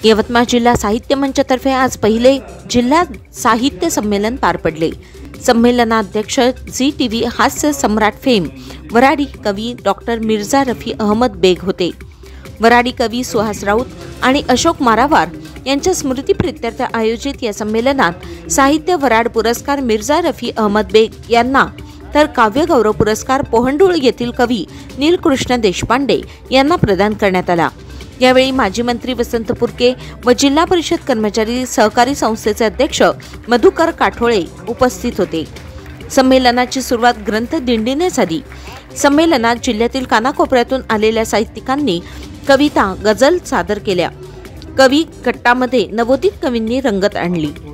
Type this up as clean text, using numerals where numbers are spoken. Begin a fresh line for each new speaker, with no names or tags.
यवतमाळ जिल्हा साहित्य मंचातर्फे आज पहिले जिल्हा साहित्य संमेलन पार पडले। संमेलनाध्यक्ष झी टीव्ही हास्य सम्राट फेम वराडी कवी डॉक्टर मिर्झा रफी अहमद बेग होते। वराडी कवी सुहास राऊत आणि अशोक मारावार यांच्या स्मृतीप्रित्यर्थ आयोजित या संमेलनात साहित्य वराड पुरस्कार मिर्झा रफी अहमद बेग यांना तर काव्य गौरव पुरस्कार पोहंडूळ येथील कवी नीलकृष्ण देशपांडे यांना प्रदान करण्यात आला। यावेळी माजी मंत्री वसंत पुरके व जिल्हा परिषद कर्मचारी सहकारी संस्थेचे अध्यक्ष मधुकर काठोळे उपस्थित होते। संमेलनाची सुरुवात ग्रंथ दिंडीने झाली। संमेलनात जिल्ह्यातील कानाकोपऱ्यातून आलेल्या साहित्यिकांनी कविता गझल सादर केल्या। कवी गट्टामध्ये नवोदित कवींनी रंगत आणली।